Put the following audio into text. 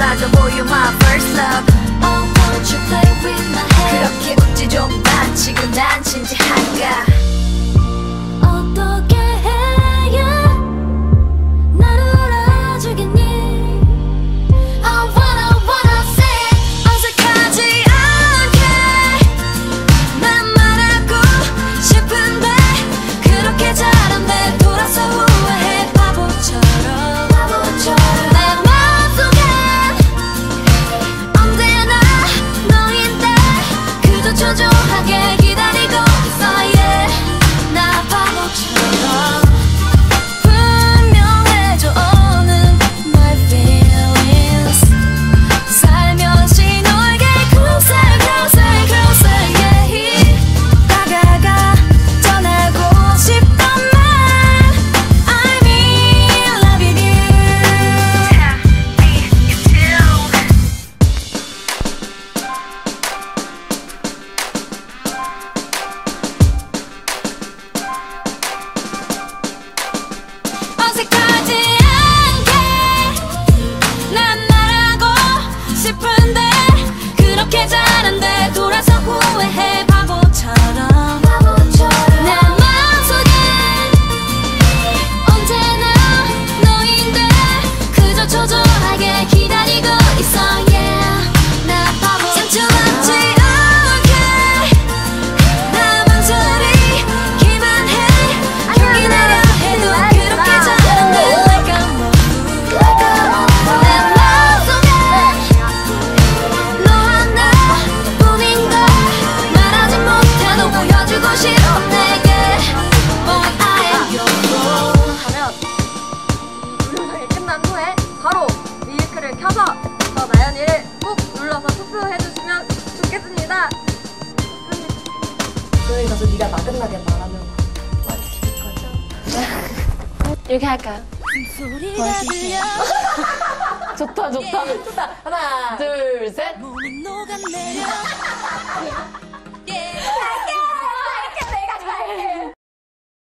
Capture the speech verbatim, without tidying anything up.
나도 보여 my first love. Oh won't you play with my head. 그렇게 웃지 좀 마. 지금 난 진지한가. 어떻게 해야 나를 알아주겠니. I wanna wanna say 어색하지 않게 난 말하고 싶은데 그렇게 잘한데 돌아서 후회해 바보처럼 바보처럼 내 맘속엔 언제나 너인데 그저 초조하게 기다리고 있어 yeah. 나 바보처럼 분명해져 오는 my feelings 살며시 너에게 closer closer closer yeah. 다가가 전하고 싶던 말 I mean loving you. 어색하지 않게 난 말하고 싶은데 그렇게 잘한데 돌아서 후회해 바보처럼 바보처럼 내 맘속엔 언제나 너인데 그저 초조하게 기다리고 있어 yeah. 나 바보 상처받지 않게 나 망설이 기만해 용기 내려 해도 그렇게 잘한데 like I'm a fool like I'm a fool 내 맘속엔 너와 나뿐인 걸 말하지 못해도 보여주고 싶어 내게 Boy I am your fool 하면 이 동영상이 끝난 후에 바로 리일크를 켜서 저 나연이를 꾹 눌러서 투표해주시면 좋겠습니다. 저희 가서 네가 나 끝나게 말하면 말해줄 거죠? 이렇게 할까요? 좋다 좋다. 좋다. 하나 둘 셋. 몸이 녹아내려